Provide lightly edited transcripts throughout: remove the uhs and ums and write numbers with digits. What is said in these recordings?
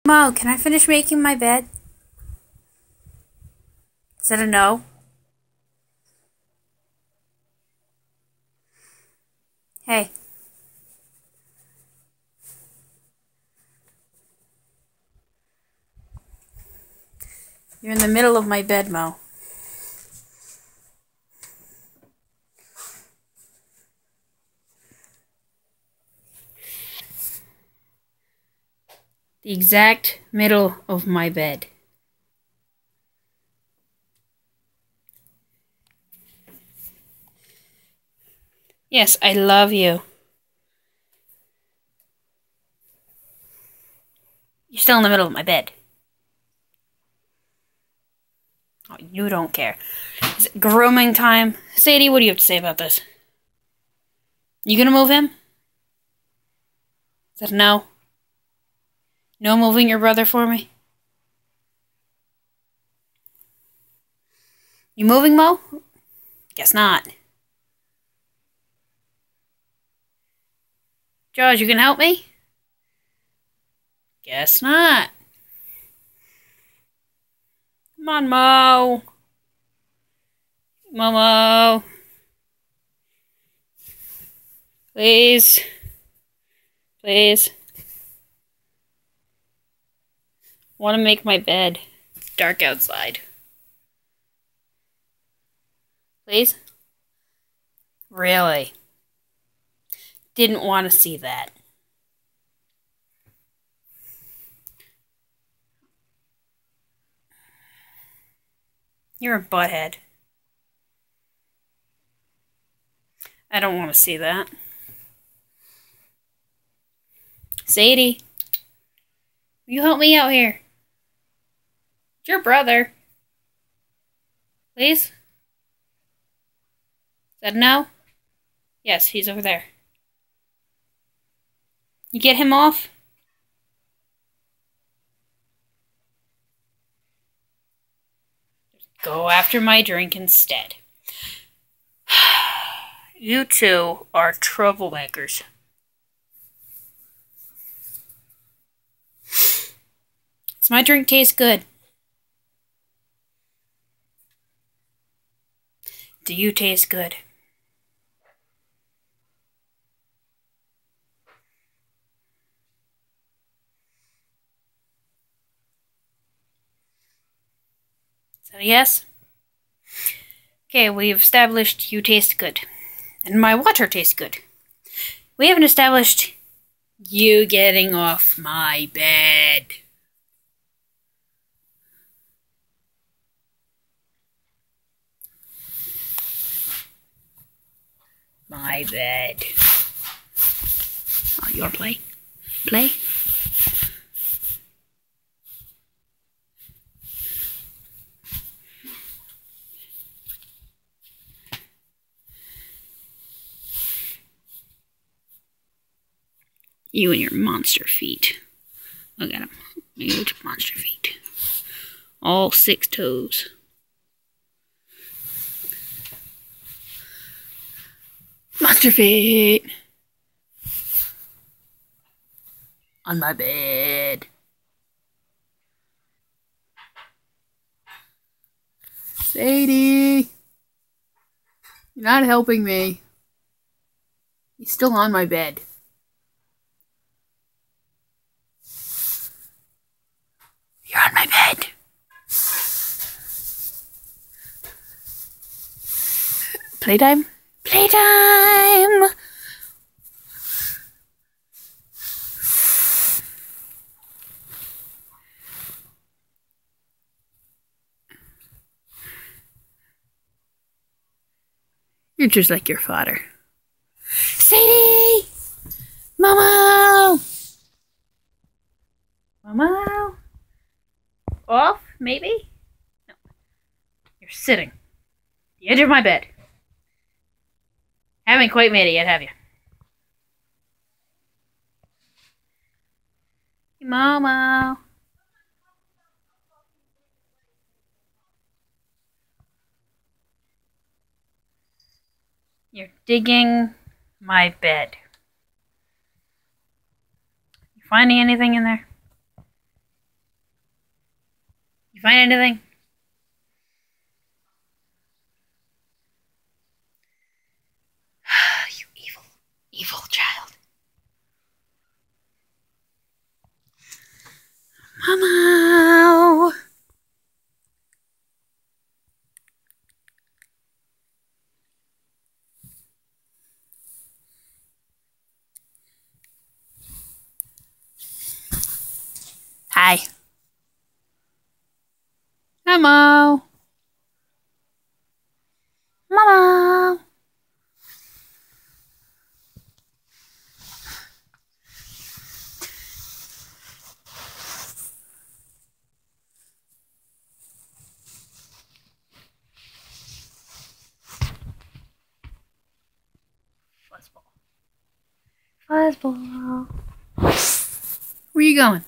Mo, can I finish making my bed? Is that a no? Hey. You're in the middle of my bed, Mo. The exact middle of my bed. Yes, I love you. You're still in the middle of my bed. Oh, you don't care. Is it grooming time? Sadie, what do you have to say about this? You gonna move him? Is that a no? No moving your brother for me? You moving, Mo? Guess not. George, you can help me? Guess not. Come on, Mo. Momo. Please. Please. Want to make my bed. It's dark outside. Please? Really? Didn't want to see that. You're a butthead. I don't want to see that. Sadie, will you help me out here? It's your brother. Please? Is that a no? Yes, he's over there. You get him off? Go after my drink instead. You two are troublemakers. Does my drink taste good? Do you taste good? Is that a yes? Okay, we've established you taste good. And my water tastes good. We haven't established you getting off my bed. My bed. Oh, you wanna play? Play? You and your monster feet. Look at them. Huge monster feet. All 6 toes. Monster feet. On my bed. Sadie. You're not helping me. He's still on my bed. You're on my bed. Playtime? Playtime! You're just like your father. Sadie! Momo! Momo? Off, maybe? No. You're sitting. The edge of my bed. Haven't quite made it yet, have you? Momo. You're digging my bed. You finding anything in there? Find anything? You evil, evil child. Mama! Hi. Mama. Mama. Fuzzball. Fuzzball. Where are you going?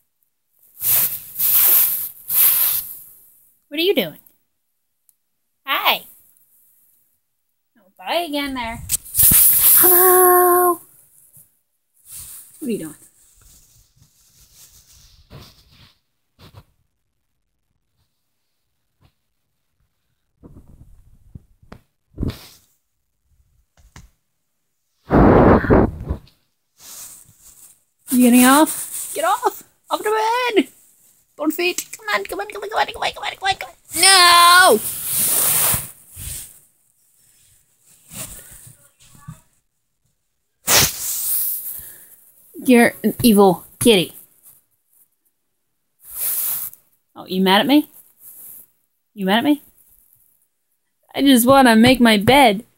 What are you doing? Hi. Oh, bye again there. Hello. What are you doing? You getting off? Get off! Off the bed! Both feet! Come on, come on, come on, come on, come on, come on, come on, come on! No! You're an evil kitty. Oh, you mad at me? You mad at me? I just want to make my bed.